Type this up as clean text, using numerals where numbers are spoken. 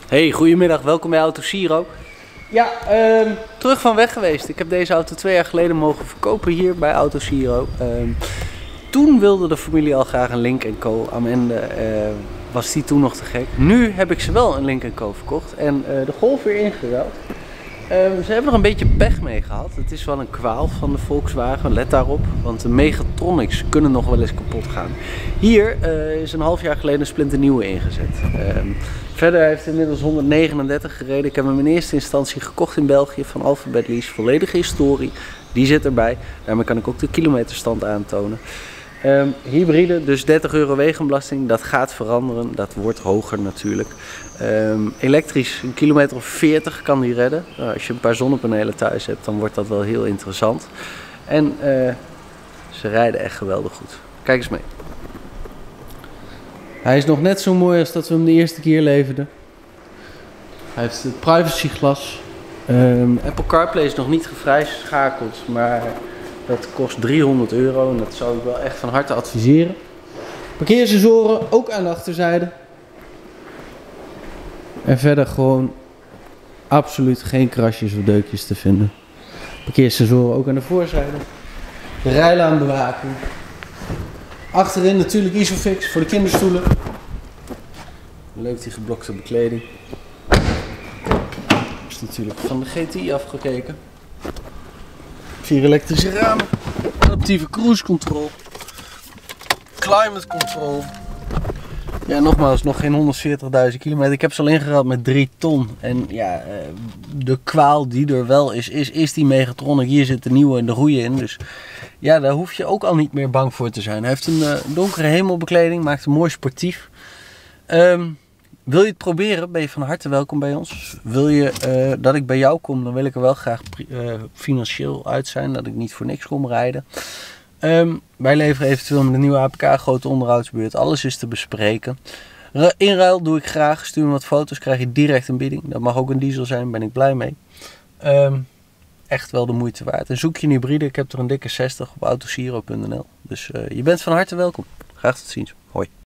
Hey, goedemiddag, welkom bij Autosiro. Ja, terug van weg geweest. Ik heb deze auto 2 jaar geleden mogen verkopen hier bij Autosiro. Toen wilde de familie al graag een Lynk & Co. Am ende was die toen nog te gek. Nu heb ik ze wel een Lynk & Co verkocht en de Golf weer ingeruild. Ze hebben er een beetje pech mee gehad. Het is wel een kwaal van de Volkswagen, let daarop. Want de Mechatronics kunnen nog wel eens kapot gaan. Hier is een half jaar geleden een splinternieuwe ingezet. Verder heeft hij inmiddels 139 gereden. Ik heb hem in eerste instantie gekocht in België van Alphabet Lease. Volledige historie, die zit erbij. Daarmee kan ik ook de kilometerstand aantonen. Hybride, dus 30 euro wegenbelasting, dat gaat veranderen, dat wordt hoger natuurlijk. Elektrisch, een kilometer of 40 kan die redden. Als je een paar zonnepanelen thuis hebt, dan wordt dat wel heel interessant. En ze rijden echt geweldig goed. Kijk eens mee. Hij is nog net zo mooi als dat we hem de eerste keer leverden. Hij heeft het privacyglas. Apple CarPlay is nog niet gevrijschakeld, maar dat kost 300 euro en dat zou ik wel echt van harte adviseren. Parkeersensoren ook aan de achterzijde. En verder gewoon absoluut geen krasjes of deukjes te vinden. Parkeersensoren ook aan de voorzijde. De rijlaanbewaking. Achterin natuurlijk Isofix voor de kinderstoelen. Leuk die geblokte bekleding. Is natuurlijk van de GTI afgekeken. 4 elektrische ramen. Adaptieve cruise control. Climate control. Ja, nogmaals, nog geen 140.000 kilometer. Ik heb ze al ingeruild met 3 ton. En ja, de kwaal die er wel is die Mechatronic. Hier zit de nieuwe en de goede in. Dus ja, daar hoef je ook al niet meer bang voor te zijn. Hij heeft een donkere hemelbekleding, maakt hem mooi sportief. Wil je het proberen, ben je van harte welkom bij ons. Wil je dat ik bij jou kom, dan wil ik er wel graag financieel uit zijn. Dat ik niet voor niks kom rijden. Wij leveren eventueel met de nieuwe APK grote onderhoudsbeurt. Alles is te bespreken. Inruil doe ik graag. Stuur me wat foto's, krijg je direct een bieding. Dat mag ook een diesel zijn, ben ik blij mee. Echt wel de moeite waard. En zoek je een hybride, ik heb er een dikke 60 op autosiro.nl. Dus je bent van harte welkom. Graag tot ziens. Hoi.